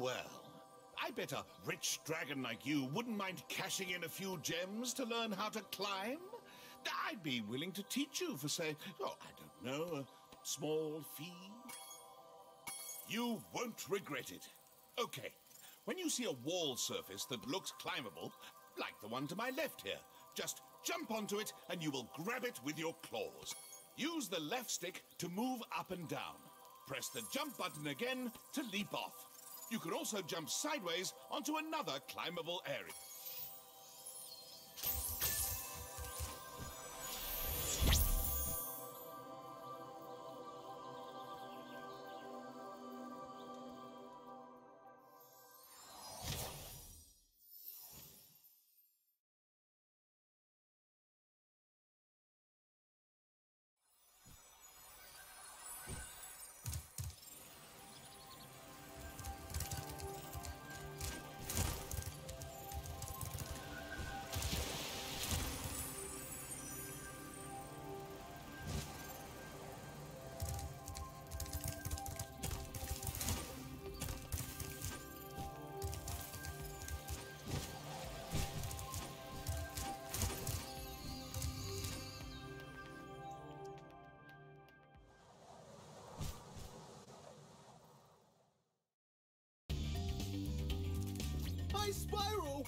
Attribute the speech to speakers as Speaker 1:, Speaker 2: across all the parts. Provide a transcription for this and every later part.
Speaker 1: well. I bet a rich dragon like you wouldn't mind cashing in a few gems to learn how to climb. I'd be willing to teach you for, say, oh, I don't know, a small fee. You won't regret it. Okay, when you see a wall surface that looks climbable, like the one to my left here, just jump onto it and you will grab it with your claws. Use the left stick to move up and down. Press the jump button again to leap off. You can also jump sideways onto another climbable area.
Speaker 2: Hi, Spyro!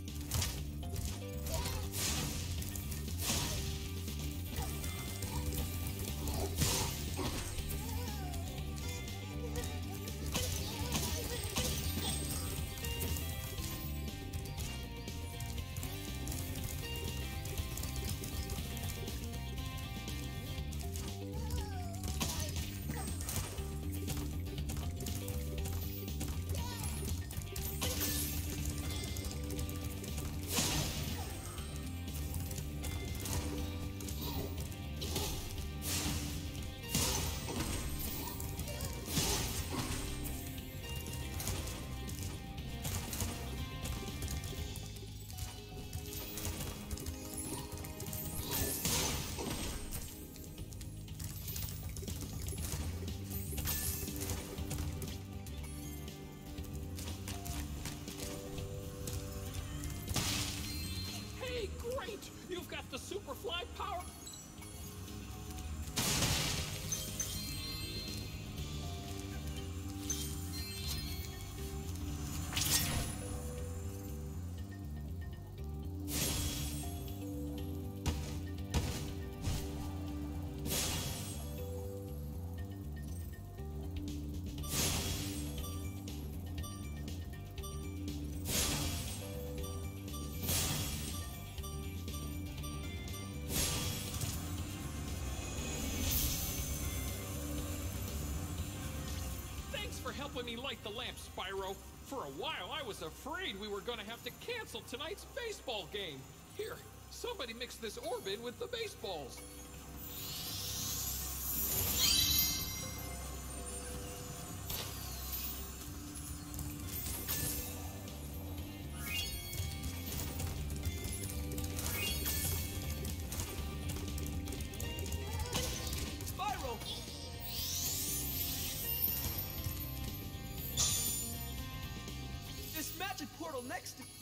Speaker 3: Hey, great! You've got the Superfly power... Thanks for helping me light the lamp, Spyro. For a while, I was afraid we were gonna have to cancel tonight's baseball game. Here, somebody mix this orb in with the baseballs.
Speaker 2: Spyro! This magic portal next to...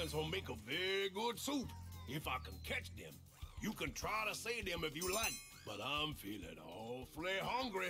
Speaker 4: turtles will make a very good soup if I can catch them. You can try to say them if you like, but I'm feeling awfully hungry.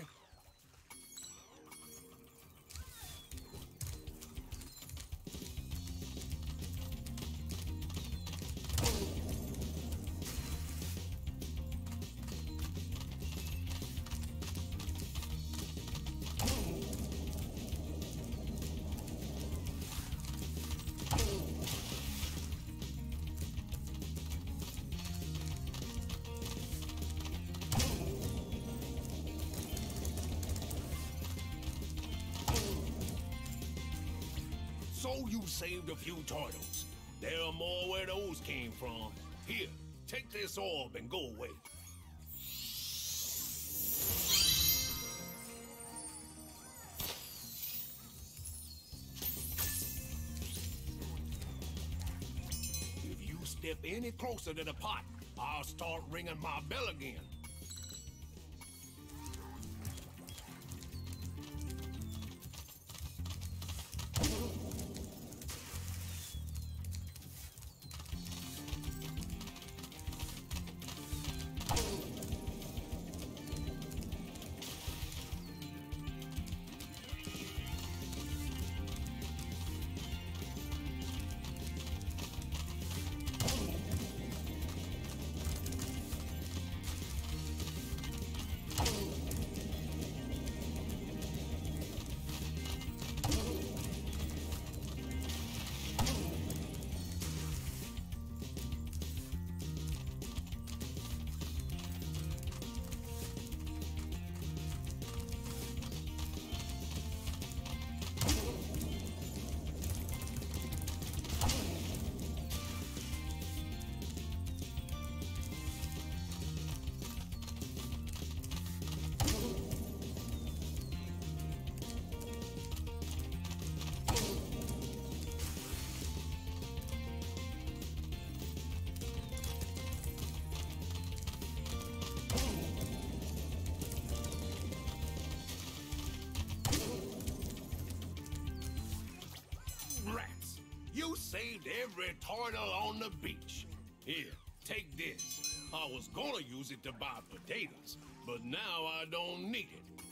Speaker 4: So you saved a few turtles. There are more where those came from. Here, take this orb and go away. If you step any closer to the pot, I'll start ringing my bell again. Rats! You saved every turtle on the beach. Here, take this. I was gonna use it to buy potatoes, but now I don't need it.